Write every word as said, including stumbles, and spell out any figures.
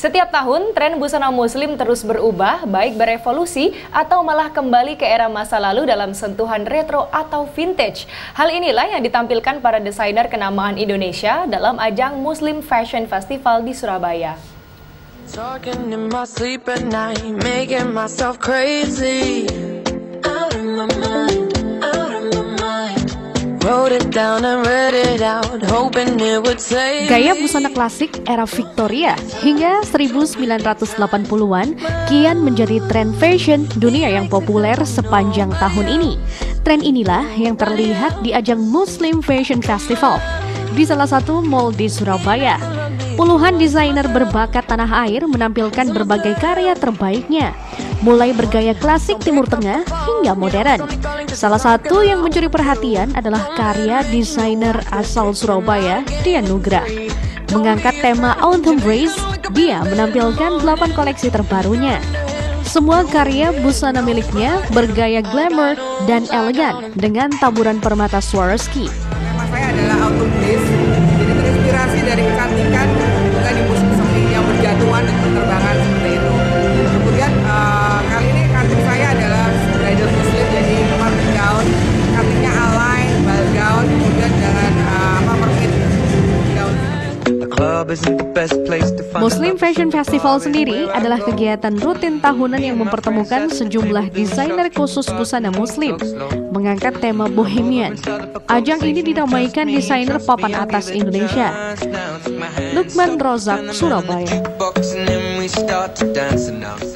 Setiap tahun, tren busana muslim terus berubah, baik berevolusi atau malah kembali ke era masa lalu dalam sentuhan retro atau vintage. Hal inilah yang ditampilkan para desainer kenamaan Indonesia dalam ajang Muslim Fashion Festival di Surabaya. Gaya busana klasik era Victoria hingga seribu sembilan ratus delapan puluhan kian menjadi tren fashion dunia yang populer sepanjang tahun ini. Tren inilah yang terlihat di ajang Muslim Fashion Festival di salah satu mall di Surabaya. Puluhan desainer berbakat tanah air menampilkan berbagai karya terbaiknya, mulai bergaya klasik Timur Tengah hingga modern. Salah satu yang mencuri perhatian adalah karya desainer asal Surabaya, Dian Nugra. Mengangkat tema Autumn Breeze, dia menampilkan delapan koleksi terbarunya. Semua karya busana miliknya bergaya glamour dan elegan dengan taburan permata Swarovski. Tema saya adalah Autumn Breeze, jadi terinspirasi dari kecantikan juga di musim semi yang berjatuhan dan berterbangan seperti itu. Kemudian uh, kali ini kanting saya adalah bridal muslim, jadi party gown, kantingnya align, bal gown, kemudian dengan uh, apa perkit gown. Muslim Fashion Festival sendiri adalah kegiatan rutin tahunan yang mempertemukan sejumlah desainer khusus busana muslim, mengangkat tema bohemian. Ajang ini dinamaikan desainer papan atas Indonesia. Lukman Rozak, Surabaya.